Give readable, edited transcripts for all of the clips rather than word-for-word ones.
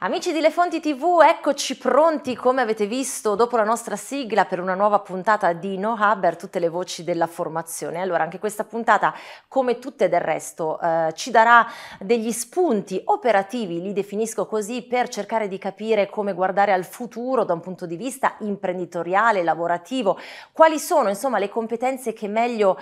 Amici di Le Fonti TV, eccoci pronti, come avete visto, dopo la nostra sigla per una nuova puntata di No Haber, tutte le voci della formazione. Allora, anche questa puntata, come tutte del resto, ci darà degli spunti operativi, li definisco così, per cercare di capire come guardare al futuro da un punto di vista imprenditoriale, lavorativo, quali sono, insomma, le competenze che meglio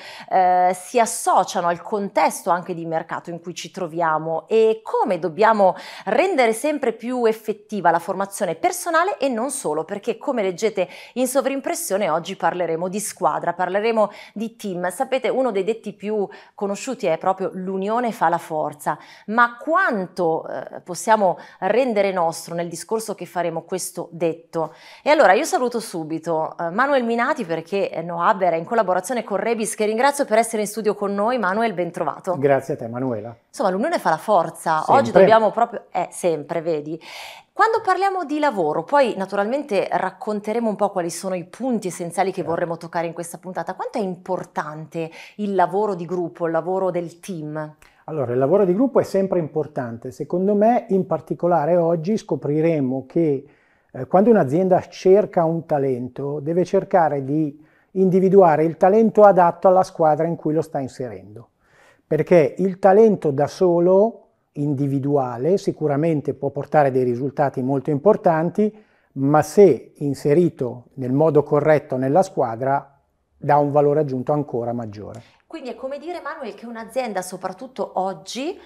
si associano al contesto anche di mercato in cui ci troviamo e come dobbiamo rendere sempre più effettiva la formazione personale e non solo, perché come leggete in sovrimpressione oggi parleremo di squadra, parleremo di team. Sapete, uno dei detti più conosciuti è proprio l'unione fa la forza, ma quanto possiamo rendere nostro nel discorso che faremo questo detto? E allora io saluto subito Manuel Minati, perché No Haber è in collaborazione con Rebis, che ringrazio per essere in studio con noi. Manuel, ben trovato. Grazie a te, Manuela. Insomma, l'unione fa la forza, Sempre. oggi dobbiamo proprio, sempre, vedi. Quando parliamo di lavoro, poi naturalmente racconteremo un po' quali sono i punti essenziali che vorremmo toccare in questa puntata. Quanto è importante il lavoro di gruppo, il lavoro del team? Allora, il lavoro di gruppo è sempre importante. Secondo me, in particolare oggi scopriremo che quando un'azienda cerca un talento, deve cercare di individuare il talento adatto alla squadra in cui lo sta inserendo. Perché il talento da solo, individuale, sicuramente può portare dei risultati molto importanti, ma se inserito nel modo corretto nella squadra dà un valore aggiunto ancora maggiore. Quindi è come dire, Manuel, che un'azienda, soprattutto oggi,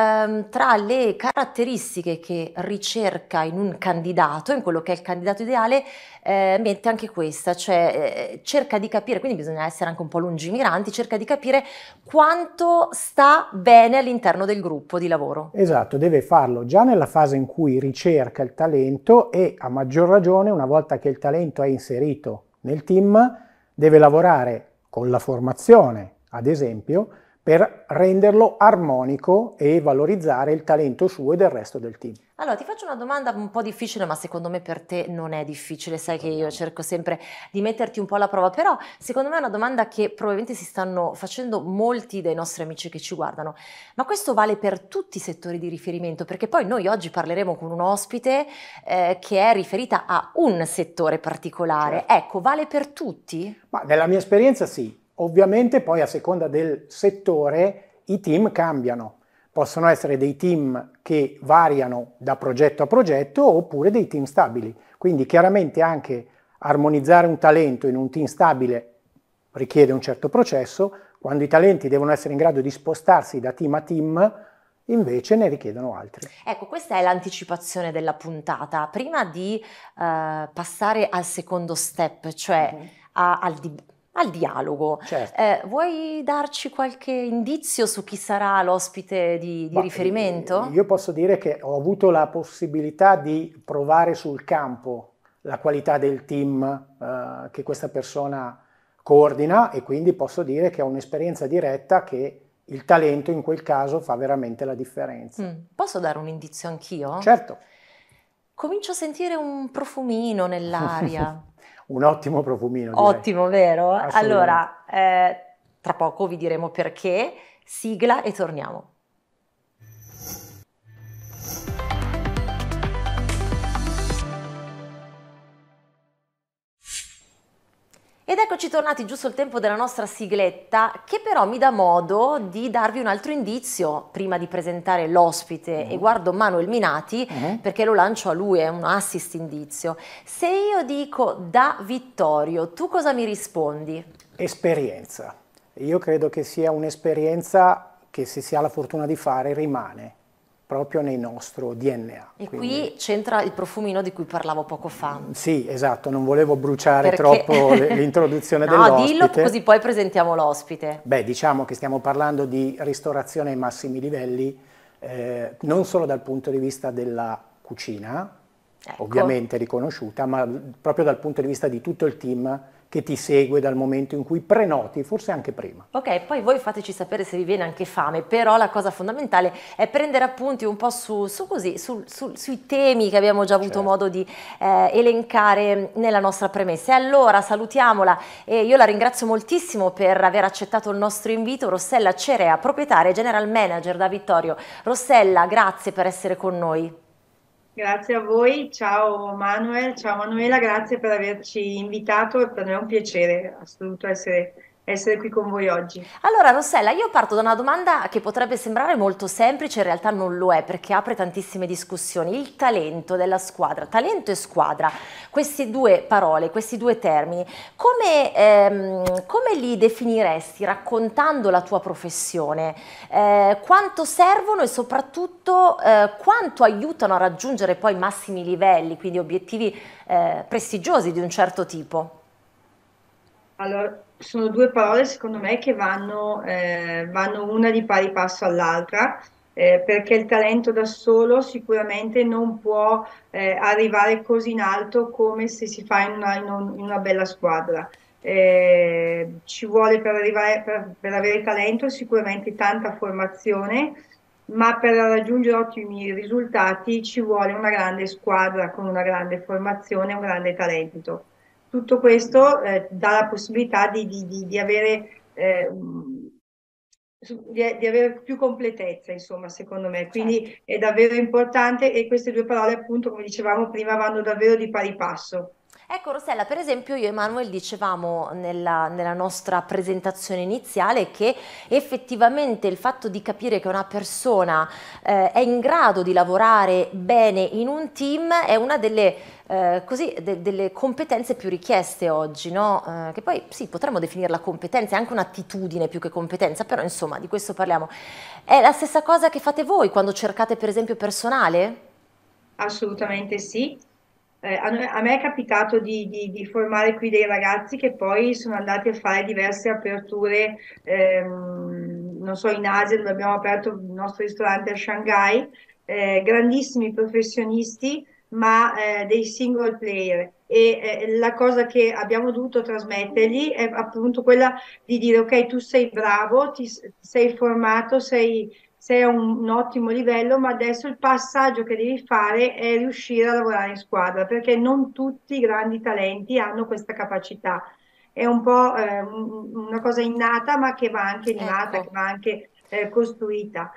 tra le caratteristiche che ricerca in un candidato, in quello che è il candidato ideale, mette anche questa, cioè cerca di capire, quindi bisogna essere anche un po' lungimiranti, cerca di capire quanto sta bene all'interno del gruppo di lavoro. Esatto, deve farlo già nella fase in cui ricerca il talento e a maggior ragione una volta che il talento è inserito nel team, deve lavorare con la formazione, ad esempio, per renderlo armonico e valorizzare il talento suo e del resto del team. Allora, ti faccio una domanda un po' difficile, ma secondo me per te non è difficile, sai che io cerco sempre di metterti un po' alla prova, però secondo me è una domanda che probabilmente si stanno facendo molti dei nostri amici che ci guardano, ma questo vale per tutti i settori di riferimento, perché poi noi oggi parleremo con un ospite che è riferita a un settore particolare, Certo. Ecco, vale per tutti? Ma nella mia esperienza sì. Ovviamente poi a seconda del settore i team cambiano. Possono essere dei team che variano da progetto a progetto oppure dei team stabili. Quindi chiaramente anche armonizzare un talento in un team stabile richiede un certo processo, quando i talenti devono essere in grado di spostarsi da team a team invece ne richiedono altri. Ecco, questa è l'anticipazione della puntata. Prima di passare al secondo step, cioè al dialogo. Certo. Vuoi darci qualche indizio su chi sarà l'ospite di riferimento? Io posso dire che ho avuto la possibilità di provare sul campo la qualità del team che questa persona coordina e quindi posso dire che ho un'esperienza diretta che il talento in quel caso fa veramente la differenza. Posso dare un indizio anch'io? Certo. Comincio a sentire un profumino nell'aria. Un ottimo profumino, direi. Ottimo, vero? Assolutamente. Allora, tra poco vi diremo perché. Sigla e torniamo. Ed eccoci tornati giusto il tempo della nostra sigletta, che però mi dà modo di darvi un altro indizio prima di presentare l'ospite e guardo Manuel Minati perché lo lancio a lui, è un assist indizio. Se io dico da Vittorio, tu cosa mi rispondi? Esperienza. Io credo che sia un'esperienza che se si ha la fortuna di fare rimane proprio nel nostro DNA. E quindi qui c'entra il profumino di cui parlavo poco fa. Sì, esatto, non volevo bruciare troppo l'introduzione no, dell'ospite. dillo così poi presentiamo l'ospite. Beh, diciamo che stiamo parlando di ristorazione ai massimi livelli, non solo dal punto di vista della cucina, ovviamente riconosciuta, ma proprio dal punto di vista di tutto il team che ti segue dal momento in cui prenoti, forse anche prima. Ok, poi voi fateci sapere se vi viene anche fame, però la cosa fondamentale è prendere appunti un po' sui temi che abbiamo già avuto modo di elencare nella nostra premessa. E allora salutiamola e io la ringrazio moltissimo per aver accettato il nostro invito, Rossella Cerea, proprietaria e general manager da Vittorio. Rossella, grazie per essere con noi. Grazie a voi, ciao Manuel, ciao Manuela, grazie per averci invitato e per me è un piacere assoluto essere qui con voi oggi. Allora, Rossella, io parto da una domanda che potrebbe sembrare molto semplice, in realtà non lo è perché apre tantissime discussioni. Il talento della squadra, talento e squadra, queste due parole, questi due termini, come li definiresti raccontando la tua professione? Quanto servono e soprattutto quanto aiutano a raggiungere poi i massimi livelli, quindi obiettivi prestigiosi di un certo tipo? Allora, sono due parole secondo me che vanno una di pari passo all'altra, perché il talento da solo sicuramente non può arrivare così in alto come se si fa in una bella squadra. Ci vuole per avere talento sicuramente tanta formazione, ma per raggiungere ottimi risultati ci vuole una grande squadra con una grande formazione e un grande talento. Tutto questo dà la possibilità di avere, di avere più completezza, insomma, secondo me. Certo. Quindi è davvero importante e queste due parole, appunto, come dicevamo prima, vanno davvero di pari passo. Ecco Rossella, per esempio io e Emanuele dicevamo nella nostra presentazione iniziale che effettivamente il fatto di capire che una persona è in grado di lavorare bene in un team è una delle competenze più richieste oggi, no? Che poi sì, potremmo definirla competenza, è anche un'attitudine più che competenza, però insomma di questo parliamo. È la stessa cosa che fate voi quando cercate per esempio personale? Assolutamente sì. A me è capitato di formare qui dei ragazzi che poi sono andati a fare diverse aperture, non so, in Asia dove abbiamo aperto il nostro ristorante a Shanghai, grandissimi professionisti, ma dei single player. E la cosa che abbiamo dovuto trasmettergli è appunto quella di dire: ok, tu sei bravo, ti sei formato, sei a un ottimo livello, ma adesso il passaggio che devi fare è riuscire a lavorare in squadra, perché non tutti i grandi talenti hanno questa capacità. È un po' una cosa innata, ma che va anche animata, che Ecco. va anche costruita.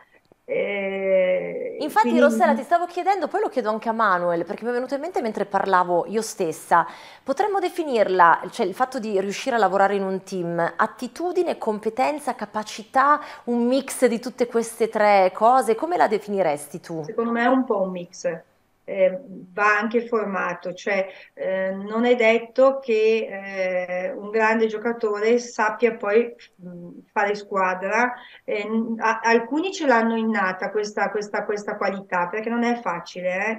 Infatti Rossella ti Quindi stavo chiedendo, poi lo chiedo anche a Manuel, perché mi è venuto in mente mentre parlavo io stessa, potremmo definirla, cioè il fatto di riuscire a lavorare in un team, attitudine, competenza, capacità, un mix di tutte queste tre cose, come la definiresti tu? secondo me è un po' un mix, va anche formato, cioè non è detto che un grande giocatore sappia poi fare squadra. Alcuni ce l'hanno innata questa qualità, perché non è facile,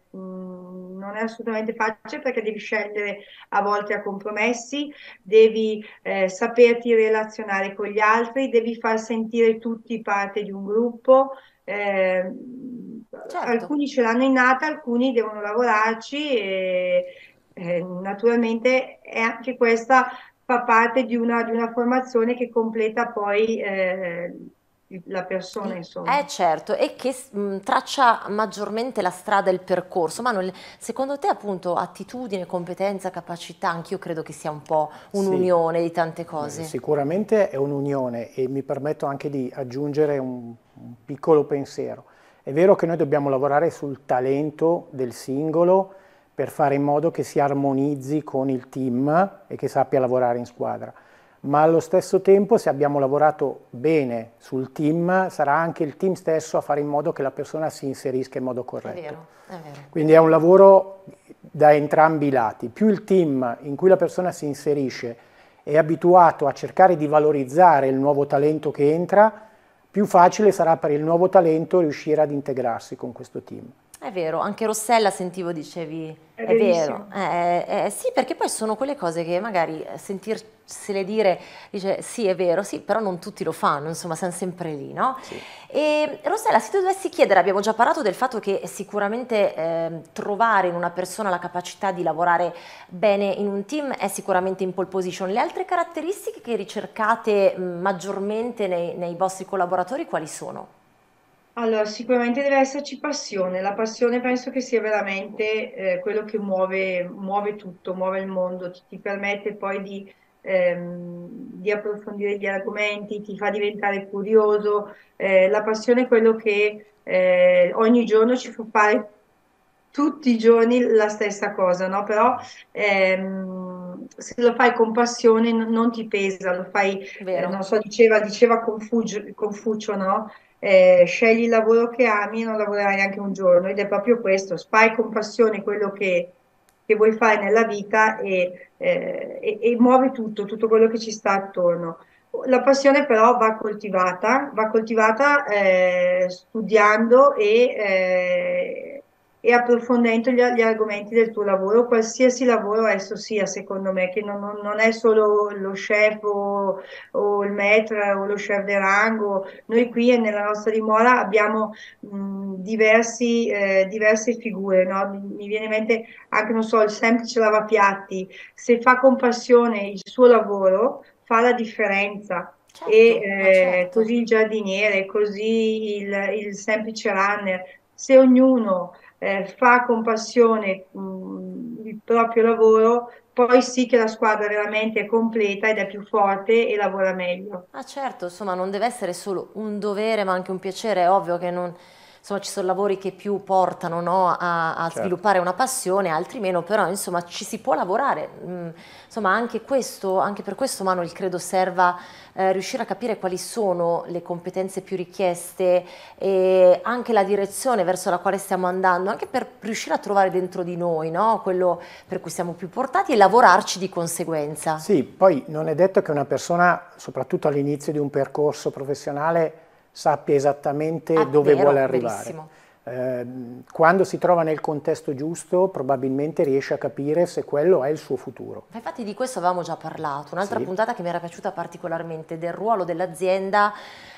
non è assolutamente facile perché devi scegliere a volte a compromessi, devi saperti relazionare con gli altri, devi far sentire tutti parte di un gruppo. Eh, Certo. Alcuni ce l'hanno innata, alcuni devono lavorarci e naturalmente è anche questa fa parte di una formazione che completa poi la persona, insomma. Certo, e che traccia maggiormente la strada e il percorso. Manuel, secondo te appunto attitudine, competenza, capacità, anch'io credo che sia un po' Sì, un'unione di tante cose. sicuramente è un'unione e mi permetto anche di aggiungere un piccolo pensiero. È vero che noi dobbiamo lavorare sul talento del singolo per fare in modo che si armonizzi con il team e che sappia lavorare in squadra, ma allo stesso tempo se abbiamo lavorato bene sul team sarà anche il team stesso a fare in modo che la persona si inserisca in modo È vero, corretto. è vero. Quindi è un lavoro da entrambi i lati. Più il team in cui la persona si inserisce è abituato a cercare di valorizzare il nuovo talento che entra, più facile sarà per il nuovo talento riuscire ad integrarsi con questo team. È vero, anche Rossella sentivo dicevi, È è vero, verissimo. sì perché poi sono quelle cose che magari sentirsele dire, dice sì è vero, sì però non tutti lo fanno, insomma siamo sempre lì, no? Sì. E Rossella, se ti dovessi chiedere, abbiamo già parlato del fatto che sicuramente trovare in una persona la capacità di lavorare bene in un team è sicuramente in pole position, le altre caratteristiche che ricercate maggiormente nei vostri collaboratori quali sono? Allora, sicuramente deve esserci passione. La passione penso che sia veramente quello che muove tutto, muove il mondo, ti permette poi di approfondire gli argomenti, ti fa diventare curioso. La passione è quello che ogni giorno ci fa fare tutti i giorni la stessa cosa, no? Però se lo fai con passione non ti pesa, lo fai, non Vero? so, diceva Confucio, no? Scegli il lavoro che ami e non lavorerai neanche un giorno, ed è proprio questo, fai con passione quello che vuoi fare nella vita e muovi tutto quello che ci sta attorno. La passione però va coltivata studiando e approfondendo gli argomenti del tuo lavoro, qualsiasi lavoro esso sia, secondo me, che non è solo lo chef o il maître o lo chef de rango. Noi qui nella nostra dimora abbiamo diverse figure, no? Mi viene in mente anche, non so, il semplice lavapiatti, se fa con passione il suo lavoro, fa la differenza. E Certo, ma certo. così il giardiniere, così il semplice runner, se ognuno fa con passione il proprio lavoro, poi sì che la squadra veramente è completa ed è più forte e lavora meglio. Ah certo, insomma, non deve essere solo un dovere, ma anche un piacere. È ovvio che non, insomma, ci sono lavori che più portano, no, a Certo. sviluppare una passione, altri meno, però insomma ci si può lavorare. Insomma, anche questo, anche per questo, Manuel, credo serva riuscire a capire quali sono le competenze più richieste e anche la direzione verso la quale stiamo andando, anche per riuscire a trovare dentro di noi, no, quello per cui siamo più portati e lavorarci di conseguenza. Sì, poi non è detto che una persona, soprattutto all'inizio di un percorso professionale, sappia esattamente Ah, dove vuole vero, arrivare. verissimo. Quando si trova nel contesto giusto, probabilmente riesce a capire se quello è il suo futuro. Ma infatti di questo avevamo già parlato, un'altra Sì, puntata che mi era piaciuta particolarmente del ruolo dell'azienda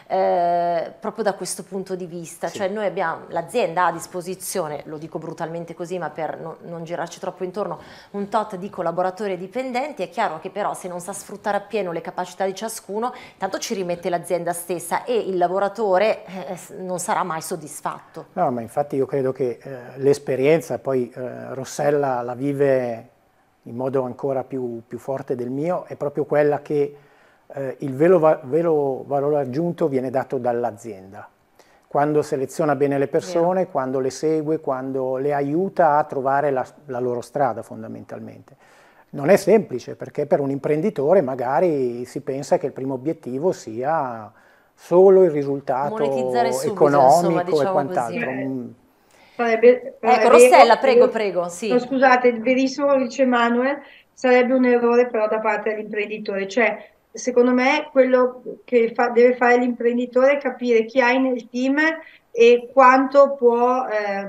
proprio da questo punto di vista, sì. cioè noi abbiamo, l'azienda ha a disposizione, lo dico brutalmente così ma per non girarci troppo intorno, un tot di collaboratori e dipendenti, è chiaro che però se non sa sfruttare appieno le capacità di ciascuno, tanto ci rimette l'azienda stessa e il lavoratore non sarà mai soddisfatto. No, ma infatti io credo che l'esperienza, poi Rossella la vive in modo ancora più forte del mio, è proprio quella che il vero valore aggiunto viene dato dall'azienda. Quando seleziona bene le Vero? persone, quando le segue, quando le aiuta a trovare la loro strada fondamentalmente. Non è semplice perché per un imprenditore magari si pensa che il primo obiettivo sia solo il Monetizzare risultato subito, insomma, economico e diciamo così. quant'altro. Eh, però è Ecco, vero, Rossella, prego, prego, no, sì. scusate, verissimo, dice Manuel, sarebbe un errore però da parte dell'imprenditore, cioè secondo me quello che deve fare l'imprenditore è capire chi hai nel team e quanto può,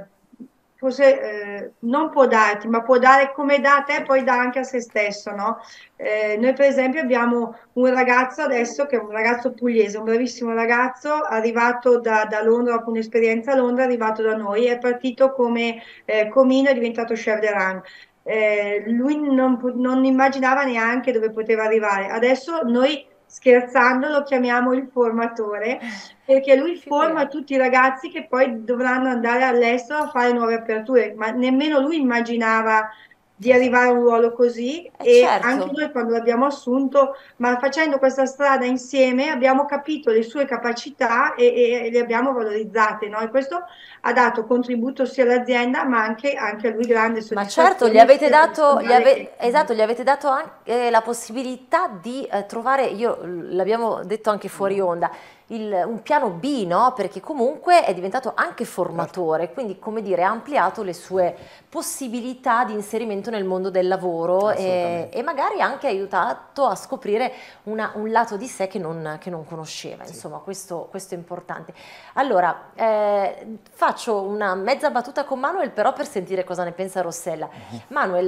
forse non può darti, ma può dare come dà a te, poi dà anche a se stesso, no? Noi per esempio abbiamo un ragazzo adesso che è un ragazzo pugliese, un bravissimo ragazzo, arrivato da Londra, dopo un'esperienza a Londra, è arrivato da noi, è partito come comino, è diventato chef de rang. Lui non immaginava neanche dove poteva arrivare. Adesso noi scherzando lo chiamiamo il formatore perché lui forma Figuriamo. tutti i ragazzi che poi dovranno andare all'estero a fare nuove aperture, ma nemmeno lui immaginava di arrivare a Esatto. un ruolo così e anche Certo. noi quando l'abbiamo assunto, ma facendo questa strada insieme abbiamo capito le sue capacità e le abbiamo valorizzate, no? E questo ha dato contributo sia all'azienda ma anche a lui grande Ma certo, gli soddisfazione avete sia dato, personale che esatto, economica. gli avete dato anche la possibilità di trovare, l'abbiamo detto anche fuori onda, un piano B, no? Perché comunque è diventato anche Certo, formatore, quindi come dire, ha ampliato le sue possibilità di inserimento nel mondo del lavoro e assolutamente. magari anche aiutato a scoprire un lato di sé che non conosceva, Sì. insomma, questo è importante. Allora, faccio una mezza battuta con Manuel, però per sentire cosa ne pensa Rossella. Manuel,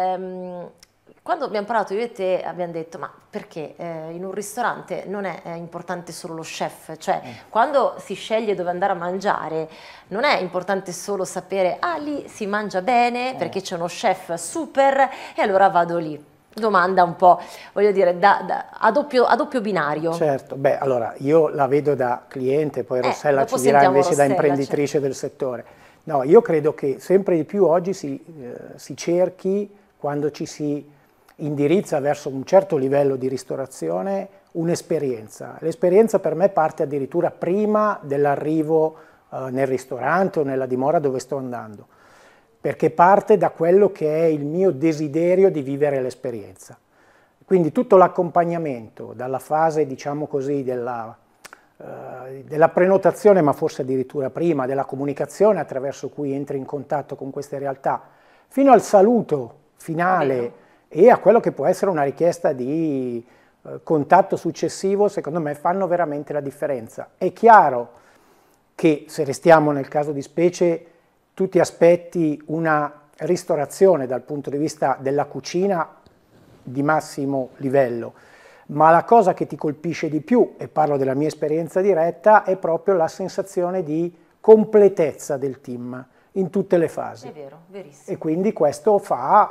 quando abbiamo parlato io e te abbiamo detto, ma perché in un ristorante non è importante solo lo chef, cioè quando si sceglie dove andare a mangiare non è importante solo sapere, ah lì si mangia bene perché c'è uno chef super e allora vado lì. Domanda un po', voglio dire, a doppio binario. Certo, beh, allora io la vedo da cliente, poi Rossella Dopo ci dirà sentiamo invece da Rossella, cioè. imprenditrice del settore. No, io credo che sempre di più oggi si cerchi, quando ci si indirizza verso un certo livello di ristorazione, un'esperienza. L'esperienza per me parte addirittura prima dell'arrivo nel ristorante o nella dimora dove sto andando. perché parte da quello che è il mio desiderio di vivere l'esperienza. Quindi tutto l'accompagnamento, dalla fase, diciamo così, della prenotazione, ma forse addirittura prima, della comunicazione attraverso cui entri in contatto con queste realtà, fino al saluto finale e a quello che può essere una richiesta di contatto successivo, secondo me fanno veramente la differenza. È chiaro che, se restiamo nel caso di specie, tu ti aspetti una ristorazione dal punto di vista della cucina di massimo livello, ma la cosa che ti colpisce di più, e parlo della mia esperienza diretta, è proprio la sensazione di completezza del team in tutte le fasi. È vero, verissimo. E quindi questo fa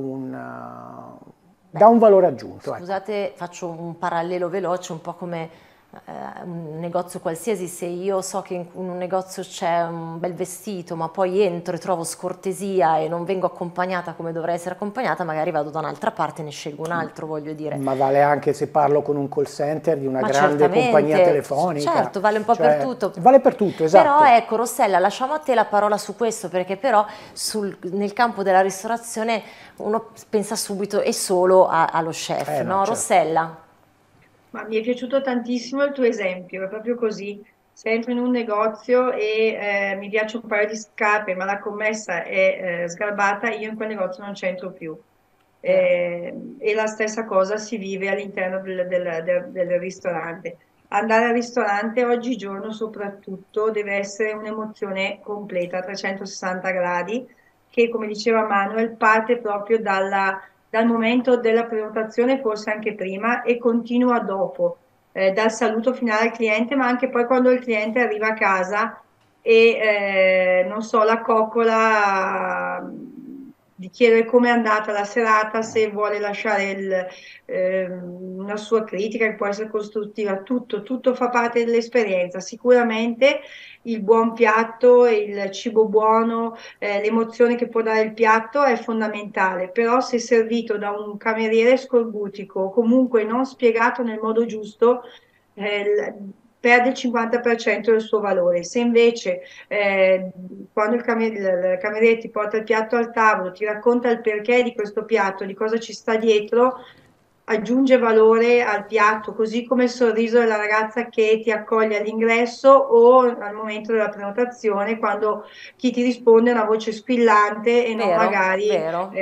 dà un valore aggiunto. Scusate, faccio un parallelo veloce, un po' come un negozio qualsiasi. Se io so che in un negozio c'è un bel vestito, ma poi entro e trovo scortesia e non vengo accompagnata come dovrei essere accompagnata, magari vado da un'altra parte e ne scelgo un altro, voglio dire. Ma vale anche se parlo con un call center di una grande compagnia telefonica. Certo, vale un po' per tutto. Vale per tutto, esatto. Però ecco, Rossella, lasciamo a te la parola su questo, perché però nel campo della ristorazione uno pensa subito e solo allo chef, no? Certo. Rossella? Ma mi è piaciuto tantissimo il tuo esempio, è proprio così. Se entro in un negozio e mi piace un paio di scarpe, ma la commessa è sgarbata, io in quel negozio non c'entro più. E la stessa cosa si vive all'interno del ristorante. Andare al ristorante oggigiorno soprattutto deve essere un'emozione completa, a 360 gradi, che come diceva Manuel parte proprio dal momento della prenotazione, forse anche prima, e continua dopo, dal saluto finale al cliente, ma anche poi quando il cliente arriva a casa e non so, la coccola di chiedere come è andata la serata, se vuole lasciare una sua critica che può essere costruttiva, tutto fa parte dell'esperienza. Sicuramente il buon piatto, il cibo buono, l'emozione che può dare il piatto è fondamentale, però se servito da un cameriere scorbutico o comunque non spiegato nel modo giusto, perde il 50% del suo valore. Se invece quando il cameriere ti porta il piatto al tavolo, ti racconta il perché di questo piatto, di cosa ci sta dietro, aggiunge valore al piatto, così come il sorriso della ragazza che ti accoglie all'ingresso o al momento della prenotazione, quando chi ti risponde è una voce squillante e non magari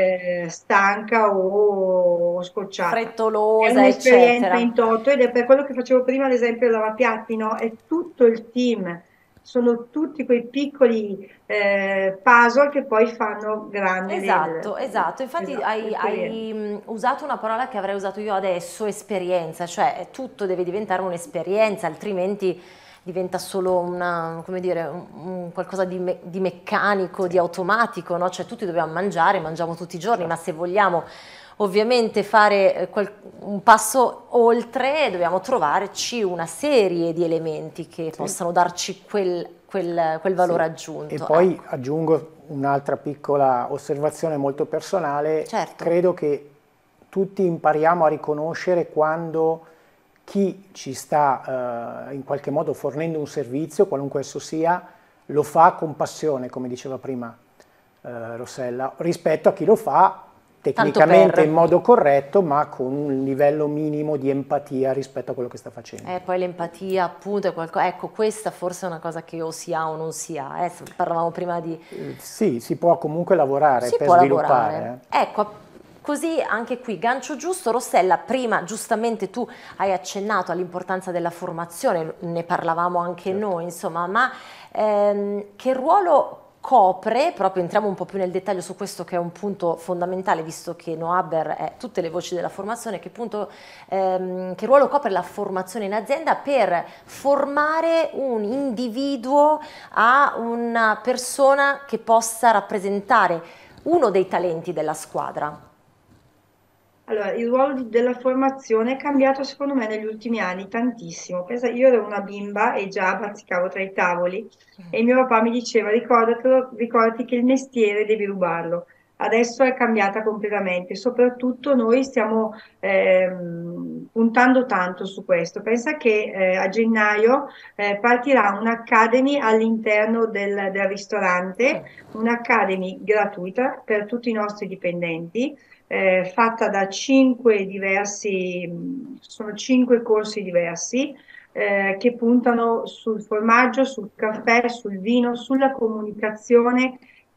stanca o scocciata. Frettolosa, è un'esperienza eccetera. in toto, ed è per quello che facevo prima l'esempio del lavapiatti, no? È tutto il team. Sono tutti quei piccoli puzzle che poi fanno grande. Esatto. Infatti hai usato una parola che avrei usato io adesso, esperienza, cioè tutto deve diventare un'esperienza, altrimenti diventa solo come dire, qualcosa di meccanico, di automatico, no? Cioè tutti dobbiamo mangiare, mangiamo tutti i giorni, ma se vogliamo ovviamente fare un passo oltre, dobbiamo trovarci una serie di elementi che possano darci quel valore aggiunto. E poi aggiungo un'altra piccola osservazione molto personale. Certo. Credo che tutti impariamo a riconoscere quando chi ci sta in qualche modo fornendo un servizio, qualunque esso sia, lo fa con passione, come diceva prima Rossella, rispetto a chi lo fa tecnicamente in modo corretto, ma con un livello minimo di empatia rispetto a quello che sta facendo. Poi l'empatia appunto è qualcosa, ecco, questa forse è una cosa che o si ha o non si ha, parlavamo prima di... Sì, si può comunque lavorare per sviluppare. Ecco, così anche qui, gancio giusto. Rossella, prima giustamente tu hai accennato all'importanza della formazione, ne parlavamo anche noi, insomma, ma che ruolo copre, proprio entriamo un po' più nel dettaglio su questo che è un punto fondamentale, visto che Nohaber è tutte le voci della formazione, che ruolo copre la formazione in azienda per formare un individuo a una persona che possa rappresentare uno dei talenti della squadra? Allora, il ruolo della formazione è cambiato secondo me negli ultimi anni tantissimo. Pensa, io ero una bimba e già bazzicavo tra i tavoli e mio papà mi diceva ricordati che il mestiere devi rubarlo. Adesso è cambiata completamente, soprattutto noi stiamo puntando tanto su questo. Pensa che a gennaio partirà un'academy all'interno del ristorante, un'academy gratuita per tutti i nostri dipendenti, fatta da sono 5 corsi diversi. Che puntano sul formaggio, sul caffè, sul vino, sulla comunicazione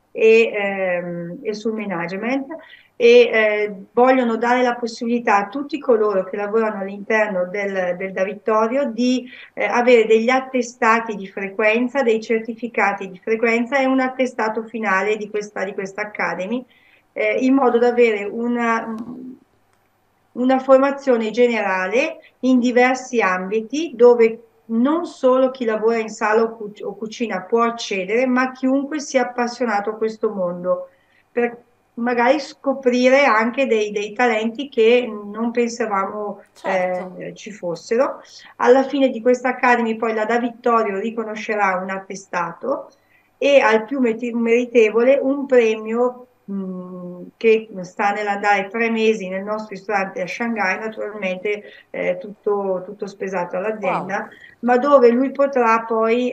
e sul management vogliono dare la possibilità a tutti coloro che lavorano all'interno del Davittorio di avere degli attestati di frequenza, dei certificati di frequenza e un attestato finale di questa Academy, in modo da avere una formazione generale in diversi ambiti dove non solo chi lavora in sala o cucina può accedere, ma chiunque sia appassionato a questo mondo, per magari scoprire anche dei talenti che non pensavamo Certo. ci fossero. Alla fine di questa Academy poi la Da Vittorio riconoscerà un attestato e al più meritevole un premio che sta nell'andare 3 mesi nel nostro ristorante a Shanghai, naturalmente tutto spesato Wow. all'azienda, ma dove lui potrà poi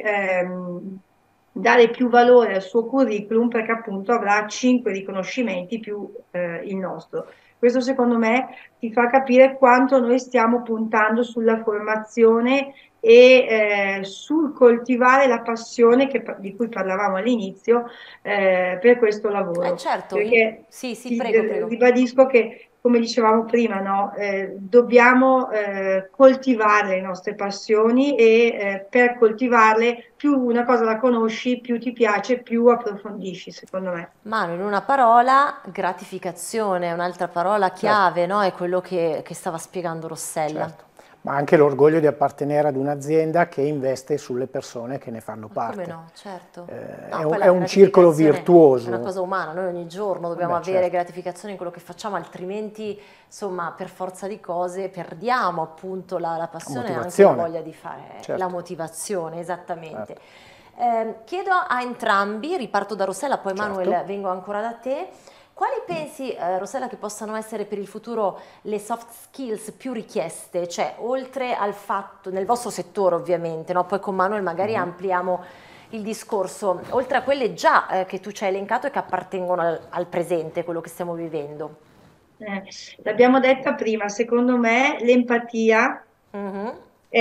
dare più valore al suo curriculum perché appunto avrà 5 riconoscimenti più il nostro. Questo secondo me ti fa capire quanto noi stiamo puntando sulla formazione e sul coltivare la passione di cui parlavamo all'inizio per questo lavoro. Certo, Perché sì, sì, ti prego, prego. ribadisco che, come dicevamo prima, no, dobbiamo coltivare le nostre passioni e per coltivarle più una cosa la conosci, più ti piace, più approfondisci, secondo me. Manu, in una parola, gratificazione, un'altra parola Certo, chiave, no? È quello che stava spiegando Rossella. certo. Ma anche l'orgoglio di appartenere ad un'azienda che investe sulle persone che ne fanno Ma come parte. no, certo. È No, poi è la un circolo gratificazione è una virtuoso. cosa umana, noi ogni giorno dobbiamo Beh, avere certo, gratificazione in quello che facciamo, altrimenti, insomma, per forza di cose perdiamo appunto la la passione e anche la motivazione, voglia di fare, la certo, motivazione, esattamente. certo, Chiedo a entrambi, riparto da Rossella, poi Manuel certo. vengo ancora da te. Quali pensi, Rossella, che possano essere per il futuro le soft skills più richieste? Cioè, oltre al fatto, nel vostro settore ovviamente, no? Poi con Manuel magari Mhm. ampliamo il discorso, oltre a quelle già che tu ci hai elencato e che appartengono al presente, quello che stiamo vivendo. Eh, L'abbiamo detta prima, secondo me l'empatia Mhm.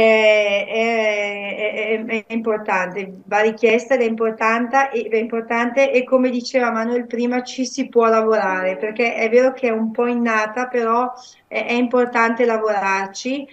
è importante, va richiesta ed è importante e come diceva Manuel prima ci si può lavorare perché è vero che è un po' innata, però è importante lavorarci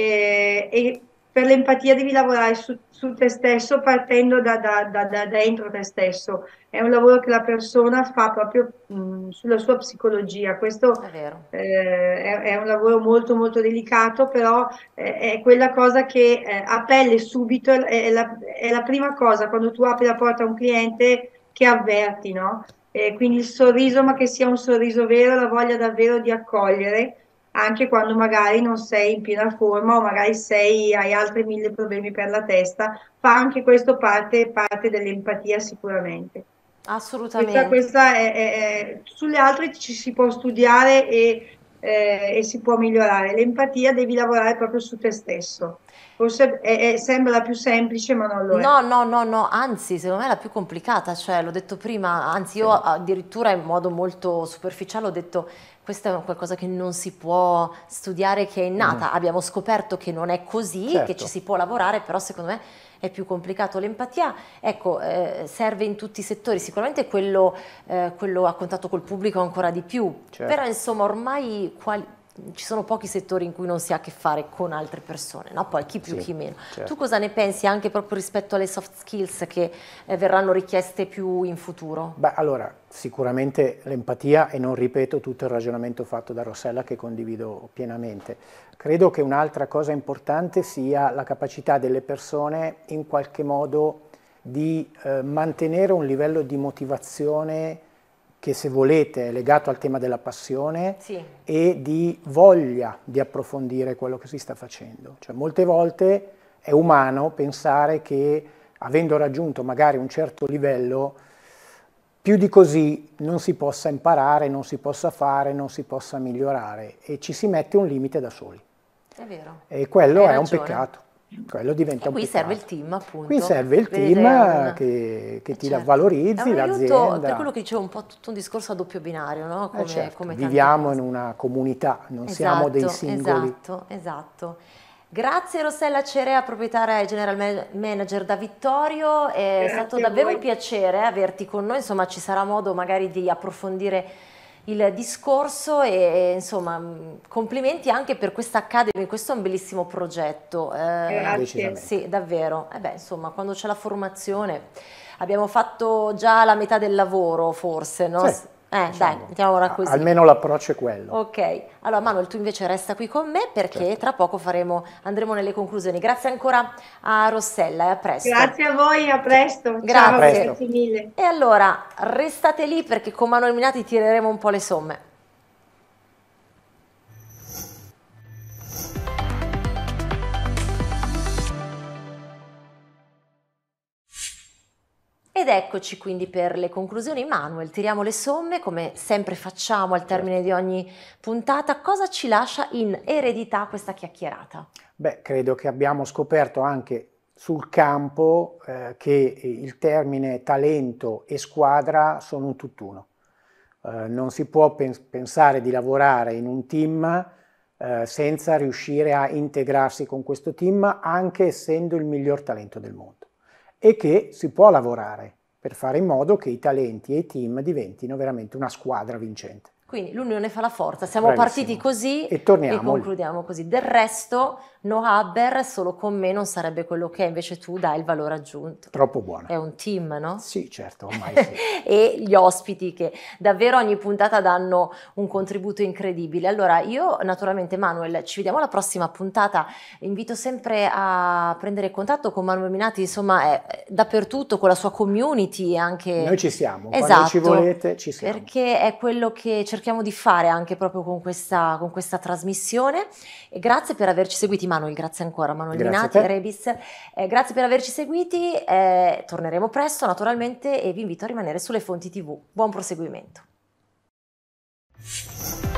e per l'empatia devi lavorare su te stesso partendo da dentro te stesso. È un lavoro che la persona fa proprio sulla sua psicologia. Questo È vero. è un lavoro molto molto delicato, però è quella cosa che a pelle subito è la prima cosa quando tu apri la porta a un cliente che avverti, no? Quindi il sorriso, ma che sia un sorriso vero, la voglia davvero di accogliere, anche quando magari non sei in piena forma o magari hai altri 1000 problemi per la testa, fa anche questo parte dell'empatia sicuramente. Assolutamente. Sulle altre ci si può studiare e si può migliorare. L'empatia devi lavorare proprio su te stesso. Forse sembra più semplice, ma non lo è. No, no, no, no, anzi, secondo me è la più complicata, cioè l'ho detto prima, anzi io Sì. addirittura in modo molto superficiale ho detto questo è qualcosa che non si può studiare, che è Mhm. innata. Abbiamo scoperto che non è così, che ci Certo, si può lavorare, però secondo me è più complicato. L'empatia, ecco, serve in tutti i settori, sicuramente quello a contatto col pubblico ancora di più, però certo, insomma ormai ci sono pochi settori in cui non si ha a che fare con altre persone, no? Poi chi più sì, chi meno. Tu certo. cosa ne pensi anche proprio rispetto alle soft skills che verranno richieste più in futuro? Beh, allora, sicuramente l'empatia e non ripeto tutto il ragionamento fatto da Rossella che condivido pienamente. Credo che un'altra cosa importante sia la capacità delle persone in qualche modo di mantenere un livello di motivazione che, se volete, è legato al tema della passione Sì, e di voglia di approfondire quello che si sta facendo. Cioè, molte volte è umano pensare che, avendo raggiunto magari un certo livello, più di così non si possa imparare, non si possa fare, non si possa migliorare e ci si mette un limite da soli. È vero. E quello Hai è un ragione. peccato. Quello diventa E un qui peccato. serve il team, appunto. Qui serve il Vedete, team che ti certo. valorizzi, È un aiuto, l'azienda. per quello che dicevo, un po' tutto un discorso a doppio binario, no? Come, Certo, come tante viviamo cose. in una comunità, non siamo dei singoli. Esatto. Grazie Rossella Cerea, proprietaria e general manager da Vittorio, è Grazie stato a davvero voi. un piacere averti con noi, insomma ci sarà modo magari di approfondire il discorso e insomma complimenti anche per questa Academy, questo è un bellissimo progetto. Grazie. Decisamente. Sì, davvero. Beh, insomma, quando c'è la formazione abbiamo fatto già la metà del lavoro, forse, no? Sì, Dai, diciamo, mettiamola così. almeno l'approccio è quello. Ok, allora Manuel, tu invece resta qui con me perché Certo. tra poco andremo nelle conclusioni. Grazie ancora a Rossella e a presto. Grazie a voi, a presto. Grazie. Ciao, A presto. grazie mille. E allora restate lì perché con Manuel Minati tireremo un po' le somme. Ed eccoci quindi per le conclusioni. Manuel, tiriamo le somme come sempre facciamo al termine di ogni puntata. Cosa ci lascia in eredità questa chiacchierata? Beh, credo che abbiamo scoperto anche sul campo che il termine talento e squadra sono un tutt'uno. Non si può pensare di lavorare in un team senza riuscire a integrarsi con questo team, anche essendo il miglior talento del mondo. E che si può lavorare per fare in modo che i talenti e i team diventino veramente una squadra vincente. Quindi l'unione fa la forza, siamo Bravissimo. partiti così E torniamo lì. concludiamo così. Del resto, No Haber solo con me non sarebbe quello che è, invece tu dai il valore aggiunto. Troppo buona. È un team, no? Sì, certo, ormai sì. E gli ospiti che davvero ogni puntata danno un contributo incredibile. Allora io naturalmente Manuel, ci vediamo alla prossima puntata, invito sempre a prendere contatto con Manuel Minati, insomma è dappertutto con la sua community anche. Noi ci siamo, Esatto, quando ci volete ci siamo. perché è quello che cerchiamo di fare anche proprio con questa trasmissione. E grazie per averci seguiti Manuel, grazie ancora Manuel Grazie Minati, a te. Rebis, grazie per averci seguiti, torneremo presto naturalmente e vi invito a rimanere sulle fonti TV. Buon proseguimento.